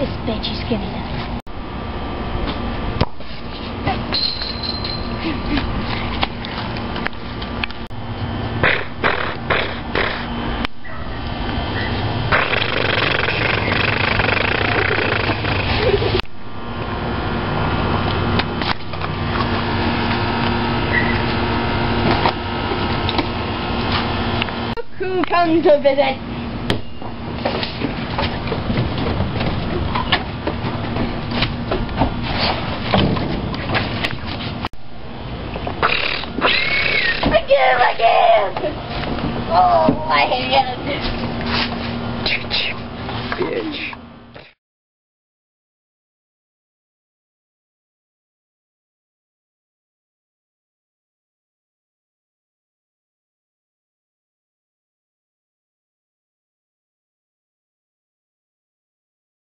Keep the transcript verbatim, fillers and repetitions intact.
This bitch is skinny now. Who come to visit? Again, again! Oh, my hand!